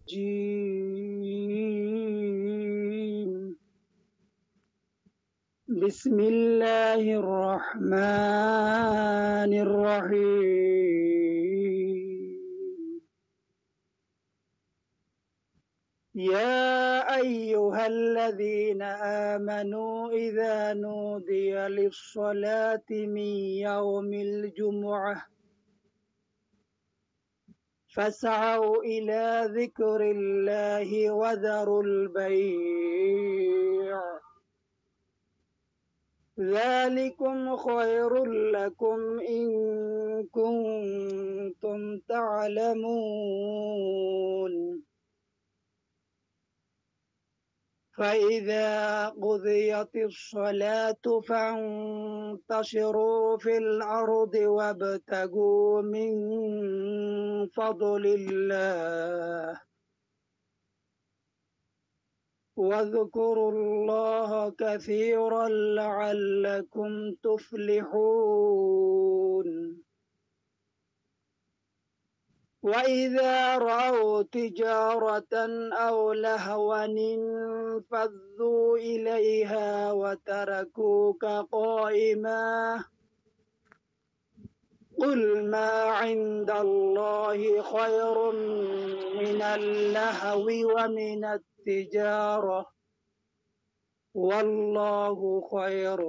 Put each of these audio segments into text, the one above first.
الرجيم بسم الله الرحمن الرحيم يا أيها الذين آمنوا إذا نودي للصلاة من يوم الجمعة فاسعوا إلى ذكر الله وذروا البيع ذلكم خير لكم إن كنتم تعلمون فإذا قضيت الصلاة فانتشروا في الأرض وابتغوا من فضل الله واذكروا الله كثيرا لعلكم تفلحون وإذا رأوا تجارة أو لهوا انفضوا إليها وتركوك قائما قل ما عند الله خير من اللهو ومن التجارة والله خير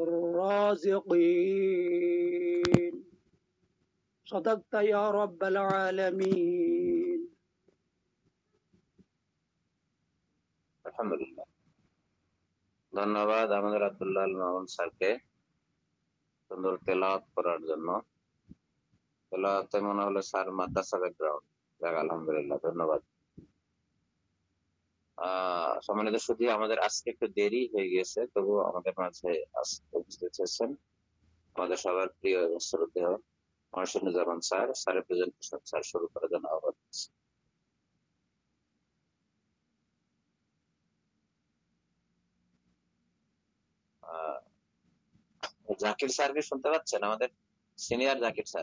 الرازقين صدقت يا رب العالمين আলহামদুলিল্লাহ। ধন্যবাদ আমাদের আব্দুল্লাহ আল মামুন স্যারকে সুন্দর তেলাওয়াত করার জন্য। তেলাওয়াতে মনে হলো স্যার মাদ্রাসা ব্যাকগ্রাউন্ড। যাক আলহামদুলিল্লাহ, ধন্যবাদ। সম্মানিত সুধী, আমাদের আজকে একটু দেরি হয়ে গিয়েছে, তবু আমাদের মাঝে উপস্থিত হয়েছেন আমাদের সবার প্রিয় এবং শ্রদ্ধেয় মহসিনুজ্জামান স্যার। স্যারের প্রেজেন্টেশন স্যার শুরু করার জন্য আহ্বান করছি। জাকির স্যারকে শুনতে পাচ্ছেন? আমাদের সিনিয়র জাকির স্যার।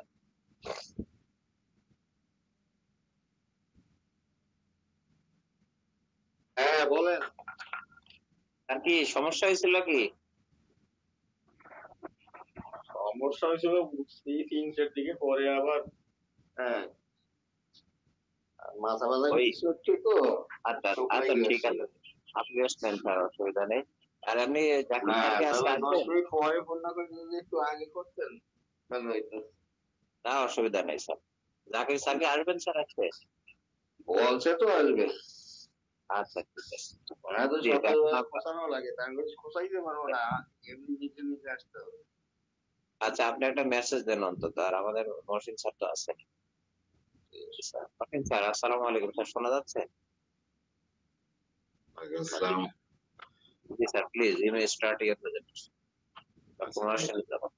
হ্যাঁ বলেন। আর কি সমস্যা হয়েছিল? কি সমস্যা হয়েছিল বুঝছি 3টার দিকে, পরে আবার মাথা ব্যথা হচ্ছে তো। আচ্ছা আচ্ছা, ঠিক আছে, আপনি আসবেন স্যার, অসুবিধা নেই। আর আপনি জাকির স্যারকে আজকে আসবেন? 10 মিনিট পরে ফোন না করে যদি একটু আগে করতেন ভালো হইতো। না, অসুবিধা নেই স্যার। জাকির স্যারকে আসবেন স্যার আজকে? বলছে তো আসবে। আচ্ছা ঠিক আছে। খোঁচানো লাগে, তার কাছে খোঁচাইতে পারবো না, এমনি নিজে নিজে আসতে হবে। আচ্ছা, আপনি একটা মেসেজ দেন অন্তত। আর আমাদের মহসিন স্যার তো আছে। মহসিন স্যার, আসসালামু আলাইকুম স্যার, শোনা যাচ্ছে? জি sir, please you may start your presentation. Mohsin sir.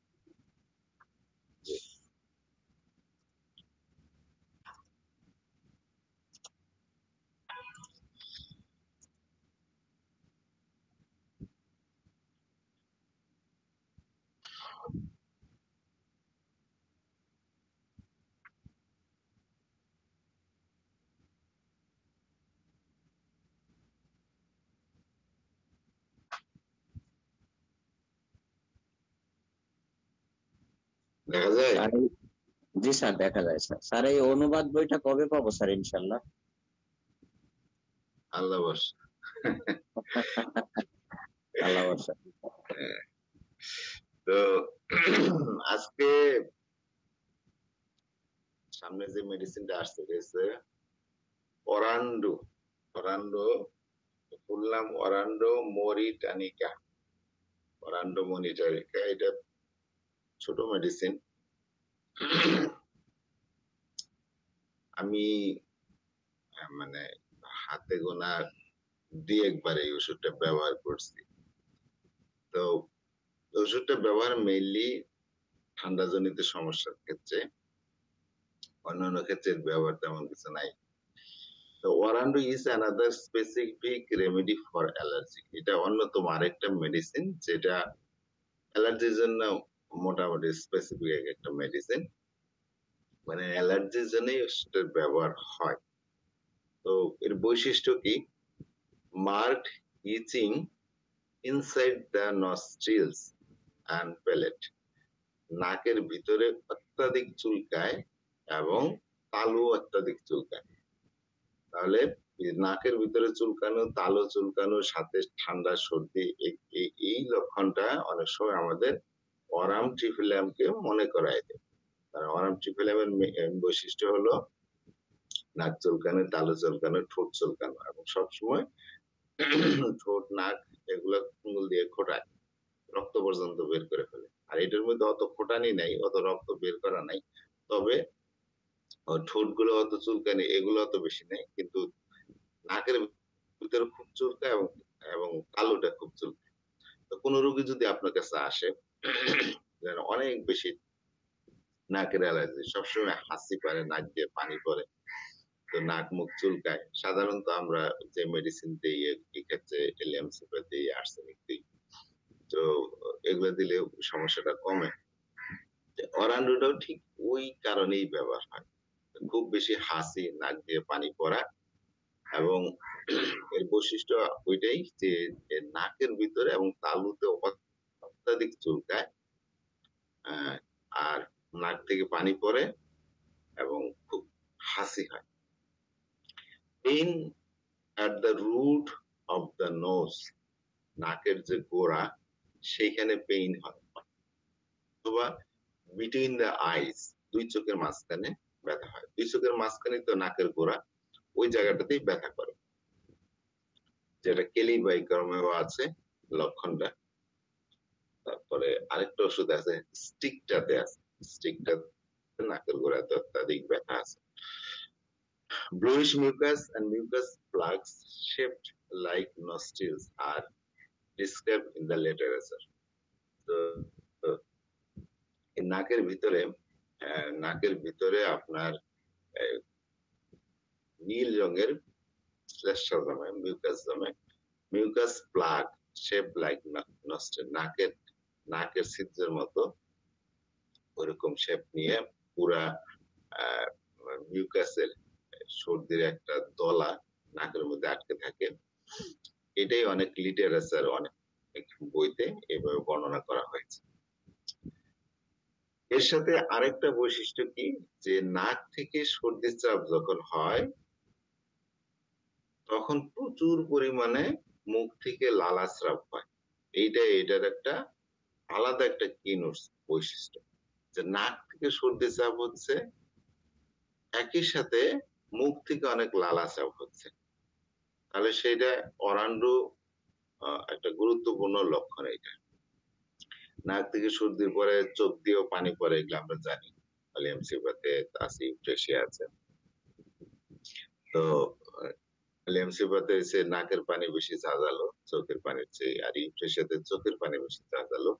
দেখা যায়? জি স্যার, দেখা যায় স্যার। স্যার, এই অনুবাদ বইটা কবে পাবো স্যার ইনশাল্লাহ? আল্লাহ ভরসা। আল্লাহ ভরসা। তো আজকে সামনে যে মেডিসিনটা আসছে অরান্ডো। ফুল নাম অরান্ডো মরিটানিকা। অরান্ডো মরিটানিকা, এটা ছোট মেডিসিন। আমি মানে হাতে গোনা 2-1 এই ওষুধটা ব্যবহার করছি। তো ওষুধটা ব্যবহার মেইনলি ঠান্ডা জনিত সমস্যার ক্ষেত্রে, অন্যান্য ক্ষেত্রে ব্যবহার তেমন কিছু নাই। তো Arundo is another specific remedy for allergy. এটা অন্যতম আরেকটা মেডিসিন যেটা অ্যালার্জির জন্য মোটামুটি স্পেসিফিক একটা মেডিসিন, মানে অ্যালার্জির জন্যই ওষুধের ব্যবহার হয়। তো তো এর বৈশিষ্ট্য কি? Marked itching inside the nostrils and palate, নাকের ভিতরে অত্যাধিক চুলকায় এবং তালু অত্যাধিক চুলকায়। তাহলে নাকের ভিতরে চুলকানো, তালু চুলকানোর সাথে ঠান্ডা সর্দি, এই লক্ষণটা অনেক সময় আমাদের অরাম ট্রিফিলিয়ামকে মনে করায় দেয়। কারণ অরাম ট্রিফিলিয়ামের বৈশিষ্ট্য হলো নাক চুলকানো, তালু চুলকানো, ঠোঁট চুলকানো, এবং সবসময় ঠোঁট, নাক এগুলো কুঙ্গুল দিয়ে খোটায়, রক্ত পর্যন্ত বের করে ফেলে। আর এটার মধ্যে অত খোটানি নাই, অত রক্ত বের করা নাই, তবে ঠোঁট গুলো অত চুলকানি এগুলো অত বেশি নেই, কিন্তু নাকের ভিতরে খুব চুলকায় এবং এবং তালুটা খুব চুলকায়। তো কোন রোগী যদি আপনার কাছে আসে অনেক বেশি নাকের অ্যালার্জি, সবসময় হাসি পারে, নাক দিয়ে পানি পড়ে, তো নাক মুখ চুলকায়, সাধারণত আমরা যে মেডিসিন দিই এক্ষেত্রে এলিয়ামসিপা দিই, আর্সেনিক দিই, তো এগুলো দিলে সমস্যাটা কমে। অরান্ডোটাও ঠিক ওই কারণেই ব্যবহার হয়, খুব বেশি হাসি, নাক দিয়ে পানি পড়া, এবং এর বৈশিষ্ট্য ওইটাই যে নাকের ভিতরে এবং তালুতে অত্যাধিক চুলকায়, আর নাক থেকে পানি পড়ে এবং খুব হাসি হয়। Pain at the root of the nose, নাকের যে গোড়া সেইখানে পেইন হয়, অথবা বিটুইন দ্য আইস, দুই চোখের মাঝখানে ব্যথা হয়। দুই চোখের মাঝখানে তো নাকের গোড়া, ওই জায়গাটাতেই ব্যথা করে, যেটা কেলিবাইকার্মেও আছে লক্ষণটা। তারপরে আরেকটা ওষুধ আছে স্টিকটাতে আছে, স্টিকটাতে নাকের গোড়াতে অত্যাধিক ব্যথা আছে। Bluish mucus and mucus plugs shaped like nostrils are described in the literature. তো নাকের ভিতরে আপনার নীল রঙের শ্লেষ্মা জমে, মিউকাস জমে, mucus plug shape like nostril, নাকের ছিদ্রের মতো ওরকম শেপ নিয়ে পুরা মিউকাসের সর্দির একটা দলা নাকের মধ্যে আটকে থাকে। এটাই অনেক লিটারেচার, অনেক বইতে এভাবে বর্ণনা করা হয়েছে। এর সাথে আরেকটা বৈশিষ্ট্য কি, যে নাক থেকে সর্দির চাপ যখন হয় তখন প্রচুর পরিমাণে মুখ থেকে লালাস্রাব হয়। এটার একটা আলাদা একটা কিনোর বৈশিষ্ট্য, যে নাক থেকে সর্দির চাপ হচ্ছে, একই সাথে মুখ থেকে অনেক লালাস্রাব হচ্ছে, তাহলে সেটা অরান্ডো একটা গুরুত্বপূর্ণ লক্ষণ। এটা নাক থেকে সর্দির পরে চোখ দিয়েও পানি পড়ে, এগুলো আমরা জানি, এলিয়ামসিপাতে আছে, ইউট্রেশিয়া আছে। তো এলিয়ামসিপাতে এসে নাকের পানি বেশি ঝাঁঝালো চোখের পানির চেয়ে, আর ইউট্রেশিয়াতে চোখের পানি বেশি ঝাঁঝালো।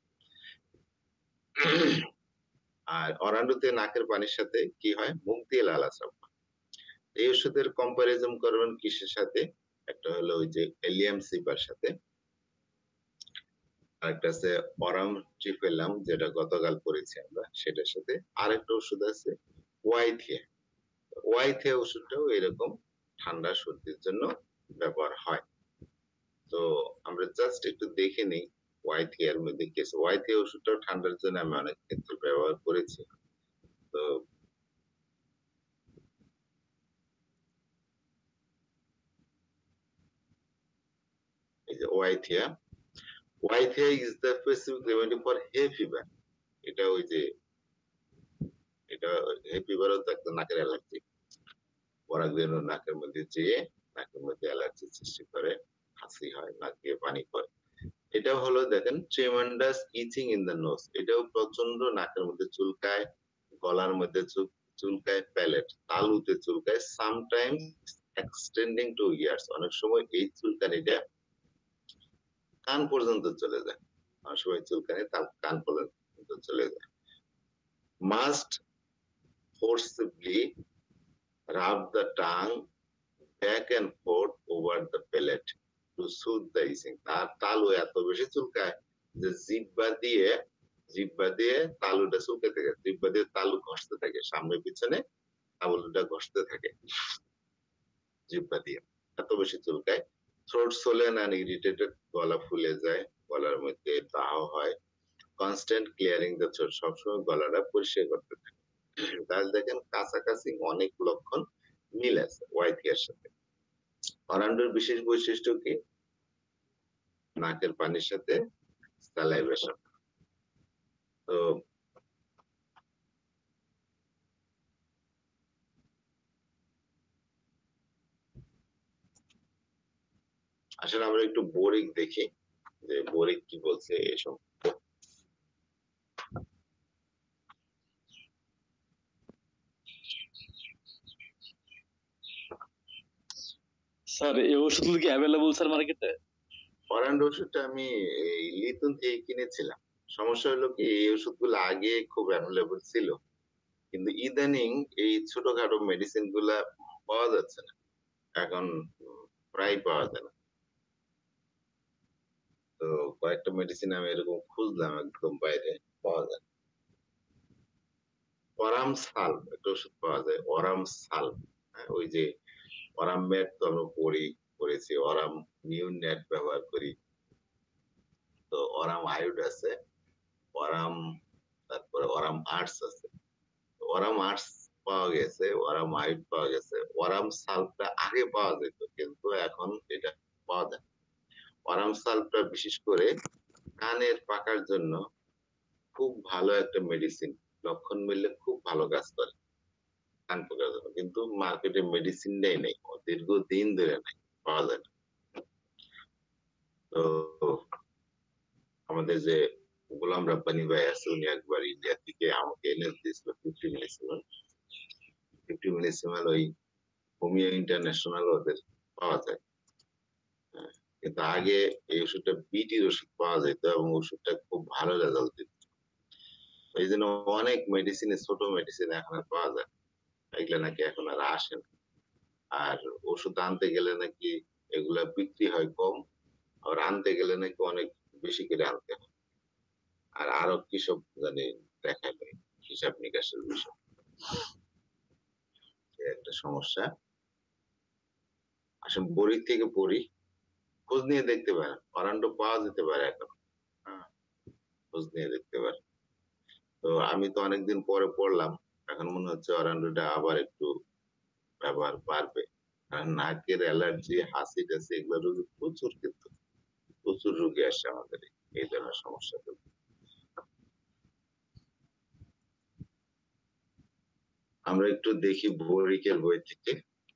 আর অরান্ডোতে নাকের পানির সাথে কি হয়, মুখ দিয়ে লালাস্রাব হয়। এই ওষুধের কম্পারিজন করবেন কিসের সাথে? একটা হলো ওই যে এলিয়ামসিপার সাথে, আরেকটা আছে অরাম ট্রিফেলাম, যেটা গতকাল পড়েছি আমরা, সেটার সাথে আরেকটা ওষুধ আছে ওয়াইথিয়া। ওয়াইথিয়া ওষুধটাও এরকম ঠান্ডা সর্দির জন্য ব্যবহার হয়। তো আমরা জাস্ট একটু দেখে নিই ওয়াইথিয়ার মধ্যে কি আছে। ওয়াইথিয়া ওষুধটাও ঠান্ডার জন্য আমি অনেক ক্ষেত্রে ব্যবহার করেছি। তো এই যে ওয়াইথিয়া is the specific remedy for hay fever. এটা ওই যে এটা hay fever ও একটা নাকের অ্যালার্জি, পরাগরেণু নাকের মধ্যে যেয়ে নাকের মধ্যে অ্যালার্জি সৃষ্টি করে, হাসি হয়, নাক দিয়ে পানি পড়ে। এটা হলো দেখেন tremendous itching in the nose, এটাও প্রচন্ড নাকের মধ্যে চুলকায়, গলার মধ্যে চুলকায়, প্যালেট তালুতে চুলকায়, সামটাইমস এক্সটেন্ডিং টু ইয়ার্স, অনেক সময় এই চুলকানিটা কান পর্যন্ত চলে যায়, অনেক সময় চুলকানি তার কান পর্যন্ত চলে যায়। Must forcibly rub the tongue back and forth over the palate to soothe the itching. তার তালু এত বেশি চুলকায় যে জিহ্বা দিয়ে তালুটা চুলকে থাকে, জিহ্বা দিয়ে তালু ঘষতে থাকে, সামনে পিছনে তালুটা ঘষতে থাকে। জিহ্বা দিয়ে। এত বেশি চুলকায়, থ্রোট সোলেন অ্যান্ড ইরিটেটেড, গলা ফুলে যায়, গলার মধ্যে দাহ হয়, কনস্ট্যান্ট ক্লিয়ারিং দ্য থ্রোট, সবসময় গলাটা পরিষ্কার করতে থাকে। তাহলে দেখেন কাছাকাছি অনেক লক্ষণ মিল আছে ওয়াইথিয়ার সাথে। অরান্ডোর বিশেষ বৈশিষ্ট্য কি? নাকের পানির সাথে স্যালাইভেশন। তো আসলে আমরা একটু বোরিক দেখি যে বোরিক কি বলছে এসব। স্যার এই ওষুধগুলো কি অ্যাভেলেবল স্যার মার্কেটে? অরান্ডো ওষুধটা আমি এই লিথুন থেকে কিনেছিলাম। সমস্যা হলো কি, এই ওষুধগুলো আগে খুব অ্যাভেলেবল ছিল, কিন্তু ইদানিং এই ছোটখাটো মেডিসিন গুলা পাওয়া যাচ্ছে না এখন, প্রায় পাওয়া যায় না। তো কয়েকটা মেডিসিন আমি এরকম খুঁজলাম, একদম বাইরে পাওয়া যায়। অরাম সাল একটা ওষুধ পাওয়া যায়, অরাম সাল। ওই যে অরাম ম্যাট তো আমরা করেছি, অরাম নিউ নেট ব্যবহার করি, তো অরাম আয়োড আছে, অরাম, তারপরে অরাম আর্টস আছে। অরাম আর্টস পাওয়া গেছে, অরাম আয়োড পাওয়া গেছে, অরাম সালটা আগে পাওয়া যেত কিন্তু এখন এটা পাওয়া যায়। অরাম সালটা বিশেষ করে কানের পাকার জন্য খুব ভালো একটা মেডিসিন, লক্ষণ মিললে খুব ভালো কাজ করে কান পাকার জন্য, কিন্তু মার্কেটে মেডিসিনটাই নেই, দীর্ঘদিন ধরে নেই, পাওয়া যায় না। তো আমাদের যে গোলাম রাব্বানি ভাই আছে, উনি একবার ইন্ডিয়া থেকে আমাকে এনে দিয়েছিল 50 মিলিসিমেল। 50 মিলিসিমেল ওই হোমিও ইন্টারন্যাশনাল ওদের পাওয়া যায়। হ্যাঁ, কিন্তু আগে এই ওষুধটা বিটির ওষুধ পাওয়া যেত এবং ওষুধটা খুব ভালো রেজাল্ট দিত। এই জন্য অনেক মেডিসিন, ছোট মেডিসিন এখন আর পাওয়া যায়, এগুলা নাকি এখন আর আসে না। আর ওষুধ আনতে গেলে নাকি এগুলা বিক্রি হয় কম, আর আনতে গেলে নাকি অনেক বেশি করে আনতে হয়, আর আরো কি সব জানি দেখা যায়, হিসাব নিকাশের বিষয়, একটা সমস্যা। আসলে বড়ি থেকে পড়ি, খোঁজ নিয়ে দেখতে পারেন, অরান্ডো পাওয়া যেতে পারে এখন। হ্যাঁ, খোঁজ নিয়ে দেখতে পারেন। তো আমি তো অনেকদিন পরে পড়লাম, এখন মনে হচ্ছে অরান্ডোটা আবার একটু ব্যবহার বাড়বে, কারণ নাকের অ্যালার্জি, হাসি টাসি এগুলো রোগী প্রচুর, কিন্তু প্রচুর রোগী আসে আমাদের এই ধরনের সমস্যা। আমরা একটু দেখি বোরিকের বই থেকে।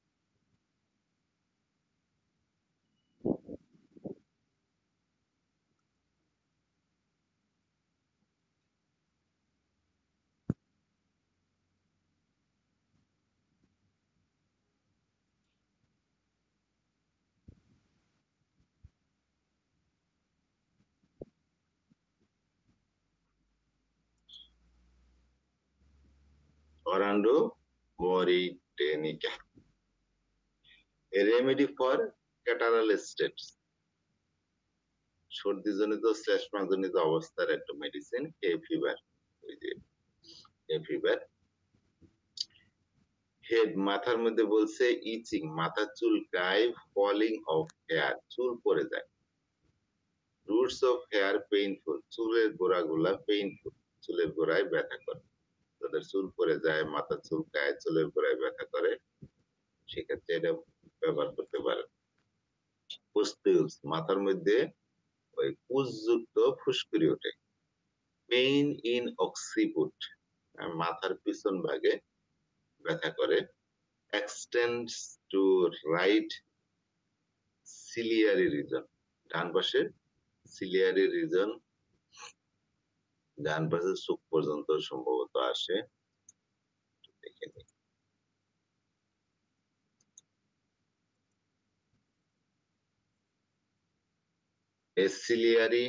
Arundo mauritanica, a remedy for catarrhal states, সর্দি জনিত শ্লেষ্মা জনিত অবস্থার একটা মেডিসিন। হে ফিভার, ওই যে হে ফিভার। হেড, মাথার মধ্যে বলছে ইচিং, মাথা চুলকায়, ফলিং অফ হেয়ার, চুল পড়ে যায়। রুটস অফ হেয়ার পেইনফুল, চুলের গোড়াগুলা পেইনফুল, চুলের গোড়ায় ব্যথা করে। তাদের চুল পড়ে যায়, মাথা চুলকায়, চুলের গোড়ায় ব্যথা করে, সেক্ষেত্রে এটা ব্যবহার করতে পারেন। পুস্তুলস, মাথার মধ্যে ওই পুষযুক্ত ফুসকুড়ি ওঠে। পেইন ইন অক্সিপুট, মাথার পিছন ভাগে ব্যথা করে। Extends to right ciliary region, ডান পাশের সিলিয়ারি রিজন, ডান পাশের চোখ পর্যন্ত সম্ভবত আসে, দেখে নিই। সিলিয়ারি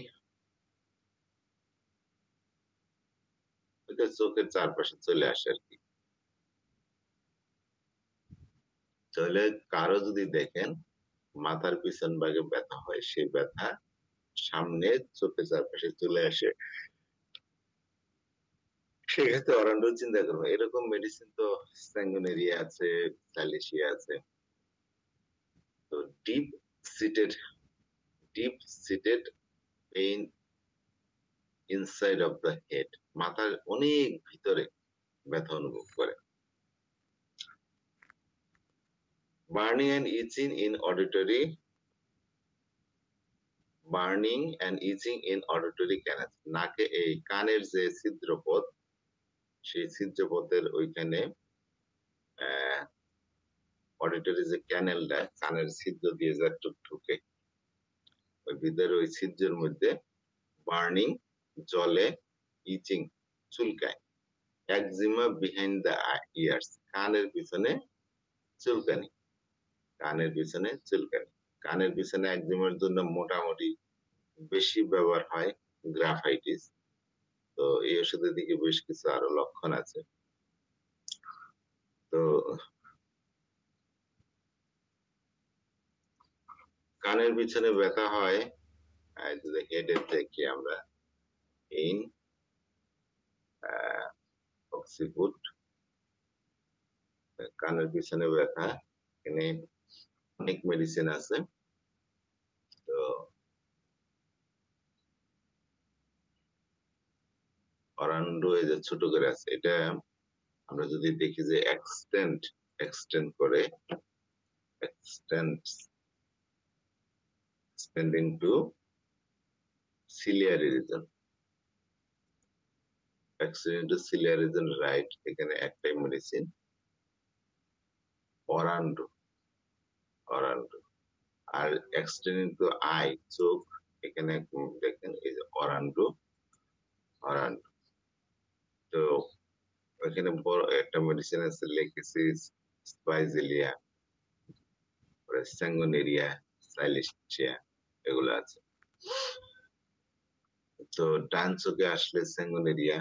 চোখের চারপাশে চলে আসে আর কি। তাহলে কারো যদি দেখেন মাথার পিছন ভাগে ব্যথা হয়, সেই ব্যথা সামনে চোখের চারপাশে চলে আসে, সেক্ষেত্রে অরান্ডো চিন্তা করবো। এরকম মেডিসিন তো স্যাঙ্গুনেরিয়া আছে, স্যালিসিয়া আছে, deep seated deep seated pain inside of the head, মাথার অনেক ভিতরে ব্যথা অনুভব করে। Burning and itching in auditory burning and itching in auditory canal, নাকে এই কানের যে ছিদ্রপথ, সেই ছিদ্রপথের ওইখানে অডিটরি যে ক্যানেলটা, কানের ছিদ্র দিয়ে যা ঢুকে, ওই ভিতরে ওই ছিদ্রের মধ্যে বার্নিং জলে, ইচিং চুলকায়, একজিমা বিহাইন্ড দ্য ইয়ার্স কানের পিছনে চুলকানি, কানের পিছনে চুলকানি। কানের পিছনে একজিমার জন্য মোটামুটি বেশি ব্যবহার হয় গ্রাফাইটিস। তো এই ওষুধের দিকে বেশ কিছু আরো লক্ষণ আছে। তো কানের পিছনে ব্যথা হয়, হেডের থেকে আমরা ইন অক্সিফুড, কানের পিছনে ব্যথা, এখানে অনেক মেডিসিন আছে। তো অরান্ডো এই যে ছোট করে আছে, এটা আমরা যদি দেখি যে এক্সটেন্ড করে, extending to ciliary region, extending to ciliary region, right, এখানে একটাই মেডিসিন অরান্ডো, অরান্ডো। আর এক্সটেন্ডিং টু আই, চোখ, এখানে দেখেন এই যে অরান্ডো, অরান্ডো। তো এখানে বড় একটা মেডিসিন আছে লেকেসিস স্পাইজেলিয়া, স্যাঙ্গোনেরিয়া, সাইলেশিয়া, এগুলো আছে। তো ডান চোখে আসলে স্যাঙ্গোনেরিয়া,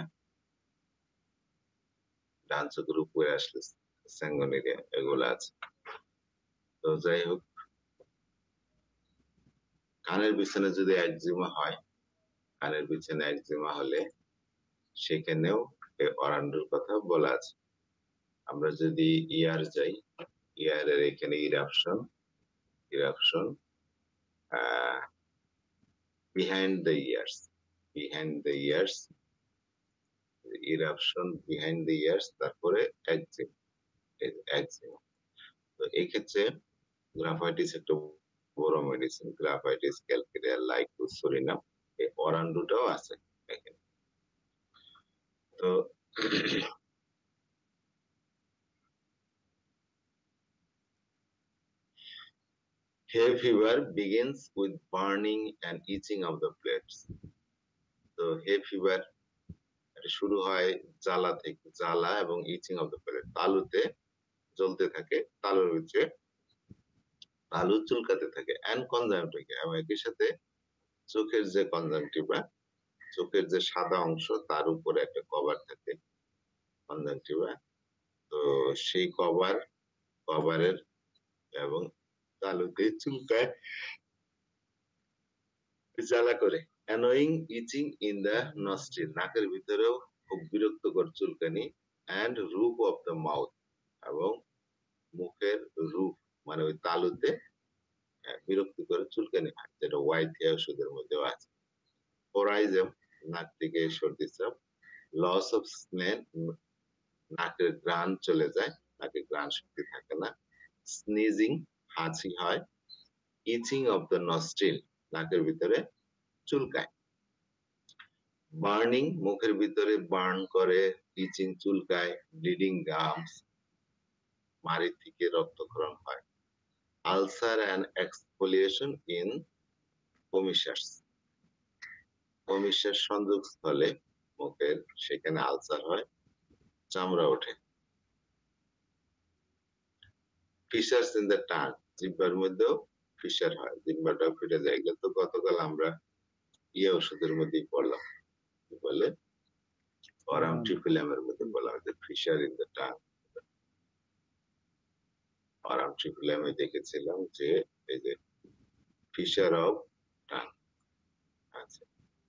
ডান চোখের উপরে আসলে স্যাঙ্গোনেরিয়া, এগুলো আছে। তো যাই হোক, কানের পিছনে যদি একজিমা হয়, কানের পিছনে একজিমা হলে সেখানেও অরান্ডোর কথা বলা আছে। আমরা যদি ইয়ার যাই, ইয়ারের এখানে eruption, eruption behind the ears, behind the ears, eruption behind the ears, তারপরে eczema, eczema। তো এই ক্ষেত্রে গ্রাফাইটিস একটা বড় মেডিসিন, গ্রাফাইটিস, ক্যালকেরিয়া, লাইকোসোরিনাম, এই অরান্ডোটাও আছে এখানে। তো hay fever begins with burning and itching of the plates। তো hay fever শুরু হয় জ্বালা থেকে, জ্বালা এবং ইচিং অফ দ্য প্লেট, তালুতে জ্বলতে থাকে, তালুর ভিতরে তালু চুলকাতে থাকে, এন্ড কনজাংটিভা, এবং একই সাথে চোখের যে কনজাংটিভা, চোখের যে সাদা অংশ তার উপরে একটা কভার থাকে কনজাংটিভা। তো সেই কভারের এবং তালুতে চুলকায়, জ্বালা করে। Annoying itching in the nostril, নাকের ভিতরেও খুব বিরক্তকর চুলকানি। And roof of the mouth, এবং মুখের রুফ মানে ওই তালুতে বিরক্তিকর চুলকানি হয়, যেটা ওয়াইথিয়া ওষুধের মধ্যেও আছে। ওরাইজম, নাক থেকে সর্দি চাপ। লস অফ স্মেল, নাকের ঘ্রাণ চলে যায়, নাকে ঘ্রাণ শক্তি থাকে না। স্নিজিং, হাঁচি হয়। ইচিং অফ দ্য নস্ট্রিল, নাকের ভিতরে চুলকায়। বার্নিং, মুখের ভিতরে বার্ন করে, ইচিং চুলকায়। ব্লিডিং গামস, মাড়ি থেকে রক্তক্ষরণ হয়। Ulcer and exfoliation in commissures, commissures সংযোগস্থলে মুখের, সেখানে আলসার হয়, চামড়া ওঠে। ফিশার্স ইন দ্য টাং, জিহ্বার মধ্যেও ফিশার হয়, জিহ্বাটাও ফেটে যায়। এগুলো তো গতকাল আমরা ওষুধের মধ্যেই পড়লাম, কি বলে অরাম ট্রিফিলামের মধ্যে বলা হয়েছে fissure in the tongue. Arum ট্রিফিলামে দেখেছিলাম যে এই যে ফিশার অফ টাং আছে।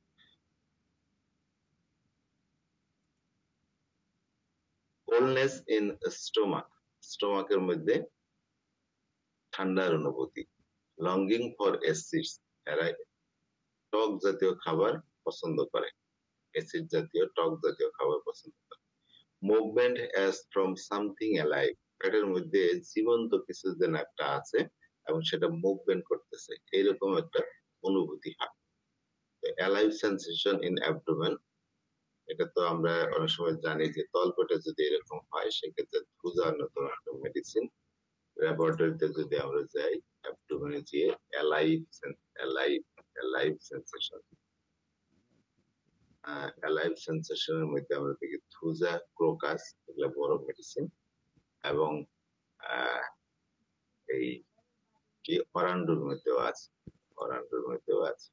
কোল্ডনেস ইন স্টোমাক, স্টোমাকের মধ্যে ঠান্ডার অনুভূতি। লঙ্গিং ফর অ্যাসিডস, এরা টক জাতীয় খাবার পছন্দ করে, অ্যাসিড জাতীয় টক জাতীয় খাবার পছন্দ করে। Movement as from something alive, পেটের মধ্যে জীবন্ত কিছু যেন একটা আছে এবং সেটা মুভমেন্ট করতেছে, এইরকম একটা অনুভূতি হয়। অ্যালাইভ সেন্সেশন ইন অ্যাবডোমেন, এটা তো আমরা অনেক সময় জানি যে তলপেটে যদি এরকম হয় সেক্ষেত্রে ধুজা অন্যতম একটা মেডিসিন। ল্যাবরেটরিতে যদি আমরা যাই, অ্যাবডোমেনে গিয়ে alive alive alive sensation, alive সেন্সেশনের মধ্যে আমরা দেখি থুজা, ক্রোকাস, এগুলো বড় মেডিসিন, এবং এই কি অরান্ডুর মধ্যেও আছে, অরান্ডুর মধ্যেও আছে।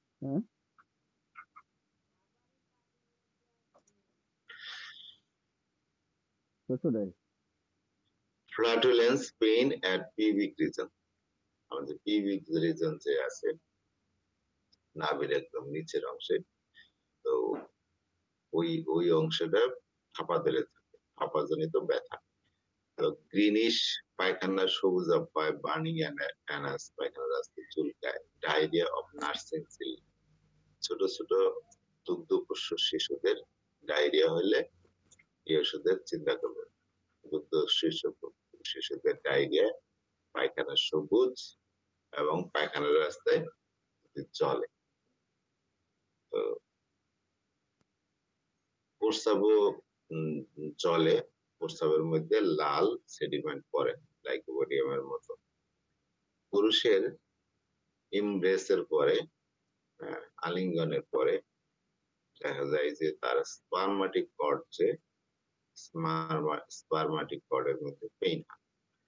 ফ্ল্যাটুলেন্স, পেইন এট পিভিক রিজন, আমাদের পিভিক রিজন যে আছে নাভির একদম নিচের অংশে, তো ওই অংশটা ফাঁপা দিলে থাকে, ফাঁপাজনিত ব্যথা। তো গ্রিনিশ পায়খানা, সবুজ হয়, বার্নিং অ্যানাস, পায়খানার রাস্তায় চুলকায়, ডায়রিয়া অফ নার্সিং সিল, ছোট ছোট দুগ্ধপোষ্য শিশুদের ডায়রিয়া হলে এই ওষুধের চিন্তা করবে। দুগ্ধ শিশুদের ডায়রিয়া, পায়খানা সবুজ এবং পায়খানার রাস্তায় চলে, তো প্রস্রাবও জলে, প্রস্রাবের মধ্যে লাল সেডিমেন্ট পড়ে লাইকোপোডিয়ামের মতো। পুরুষের ইমব্রেসের পরে, আলিঙ্গনের পরে দেখা যায় যে তার স্পারমাটিক কর্ড, যে স্পারমাটিক কর্ডের মধ্যে পেইন হয়।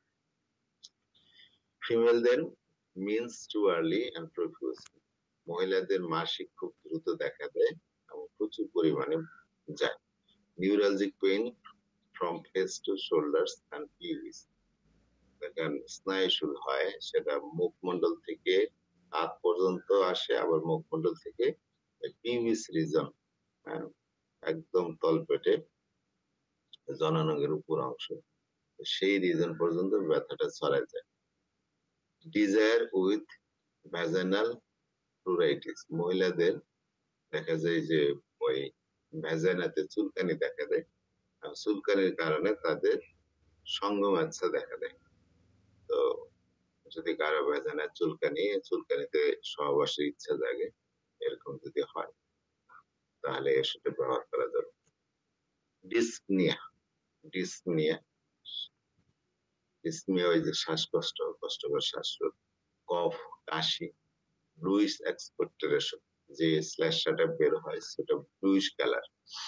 ফিমেলদের menses too early and profuse, মহিলাদের মাসিক খুব দ্রুত দেখা দেয় এবং প্রচুর পরিমাণে যায়। Neuralgic pain from face to shoulders and pelvis, দেখেন স্নায়ুশূল হয়, সেটা মুখমণ্ডল থেকে হাত পর্যন্ত আসে, আবার মুখমণ্ডল থেকে পিভিস রিজন, একদম তলপেটে জননাঙ্গের উপর অংশ, সেই রিজন পর্যন্ত ব্যথাটা ছড়ায় যায়। ডিজায়ার উইথ ভ্যাজানাল প্লুরাইটিস, মহিলাদের দেখা যায় যে ওই ভ্যাজানাতে চুলকানি দেখা দেয়, চুলকানির কারণে তাদের সঙ্গমাচ্ছা দেখা দেয়। তো যদি কারো ভেজানা চুলকানিতে সহবাসের ইচ্ছা জাগে, এরকম যদি হয় তাহলে সেটা ব্যবহার করা যাবে। ডিসনিয়া, ডিসনিয়া ডিসনিয়া ওই যে শ্বাসকষ্ট, কষ্টকর শ্বাসরোধ, কফ, কাশি, ব্লুইশ এক্সপেক্টোরেশন, যে স্ল্যাশটা বের হয় সেটা bluish colour.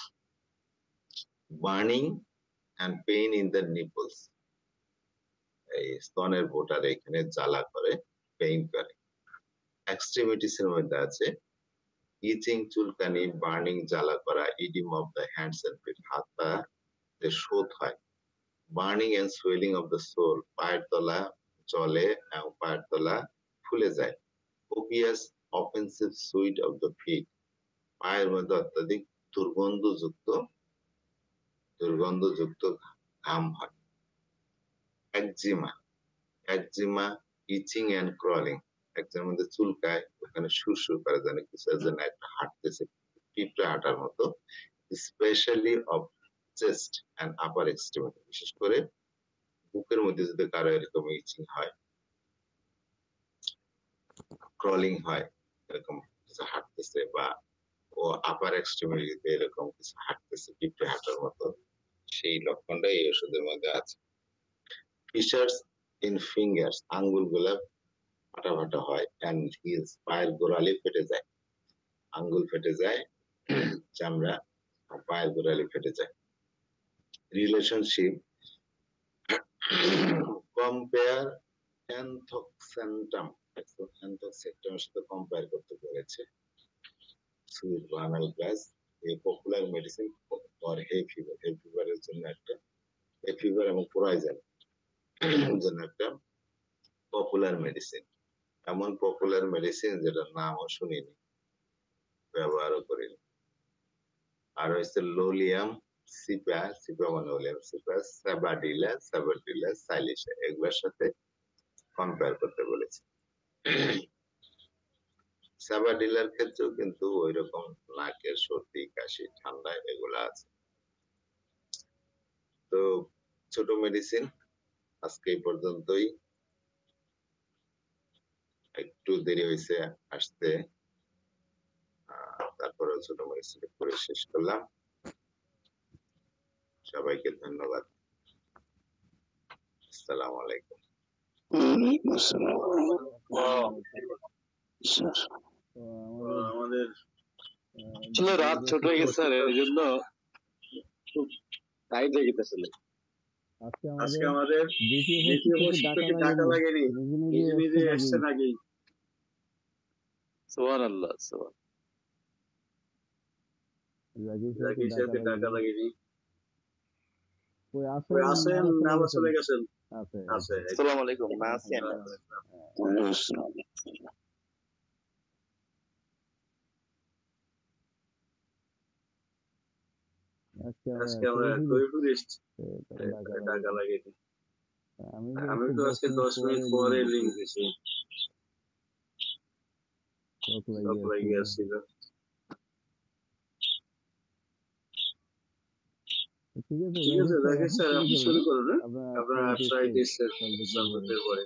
Burning and pain in the nipples, এই স্তনের বোটার এখানে জ্বালা করে, পেইন করে। এক্সট্রিমিটিস এর মধ্যে আছে ইচিং, চুলকানি, বার্নিং, জ্বালা করা, oedema of the hands and feet, হাত পা শোথ হয়। Burning and swelling of the sole, পায়ের তলা জলে এবং পায়ের তলা ফুলে যায়। Copious offensive sweat of the feet, পায়ের মধ্যে অত্যাধিক দুর্গন্ধযুক্ত ঘাম হয়। Eczema, eczema, itching and crawling, একজনের মধ্যে চুলকায়, ওখানে সুরসুর করে, যেন কিছু যেন একটা হাঁটতেছে, পিঁপড়ে হাঁটার মতো। Specially of chest and upper extremity, বিশেষ করে বুকের মধ্যে যদি কারো এরকম ইচিং হয়, ক্রলিং হয়, এরকম কিছু হাঁটতেছে, বা ও আপার এক্সট্রিমিটিতে এরকম কিছু হাঁটতেছে পিঁপড়ে হাঁটার মতো, সেই লক্ষণটা এই ওষুধের মধ্যে আছে। ফিশার্স ইন ফিঙ্গার্স, আঙ্গুল গুলা ফাটা ফাটা হয়, অ্যান্ড হিলস, পায়ের গোড়ালি ফেটে যায়, আঙ্গুল ফেটে যায়, চামড়া পায়ের গোড়ালি ফেটে যায়। রিলেশনশিপ, কম্পেয়ার অ্যানথোক্সেন্টাম, অ্যানথোক্সেন্টামের সাথে কম্পেয়ার করতে বলেছে। সুইট বার্নাল গ্লাস, এই popular medicine for hay fever, hay ফিভারের জন্য একটা, হে ফিভার এবং পরাইজেন জন্য একটা পপুলার মেডিসিন, এমন পপুলার মেডিসিন যেটার নামও শুনিনি, ব্যবহারও করিনি। আর হচ্ছে লোলিয়াম সিপা, সিপা মানে লোলিয়াম সিপা, সাবাডিলা, সাইলিশা, এগুলোর সাথে কম্পেয়ার করতে বলেছে। সাবাডিলার ক্ষেত্রেও কিন্তু ওই রকম নাকের সর্দি কাশি ঠান্ডা এগুলা আছে। তো ছোট মেডিসিন আজকে এই পর্যন্তই। একটু দেরি হয়েছে আসতে, তারপরে ছোট মেডিসিন করে শেষ করলাম। সবাইকে ধন্যবাদ। আসসালামু আলাইকুম। ওয়ালাইকুম আসসালাম। আমাদের আসলে রাত ছোট হয়ে গেছে স্যার, এই জন্য খুব টাইট হয়ে গেছে। আজকে আমাদের দ্বিতীয় উপস্থিত ডাকা লাগেনি, নিজে নিজে এসছেন আগেই। সুবহানাল্লাহ, জাকির সাহেবকে ডাকা লাগেনি। ওই আসেন না আবার চলে গেছেন? আছে। আসসালামু আলাইকুম। না আছেন? ওয়ালাইকুম আসসালাম। আজকে আমরা খুবই টুরিস্ট, ডাকা লাগেনি। আমি তো আজকে 10 মিনিট পরে লিঙ্ক দিয়েছি, সব লাগিয়ে আসছিল। ঠিক আছে জাকির স্যার, আপনি শুরু করুন। আপনার আর্থ্রাইটিস এর পরে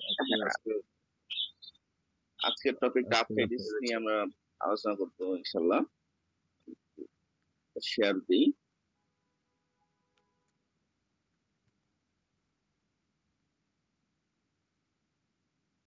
আজকের টপিকটা আর্থ্রাইটিস নিয়ে আমরা আলোচনা করবো ইনশাআল্লাহ। শেয়ার দিই।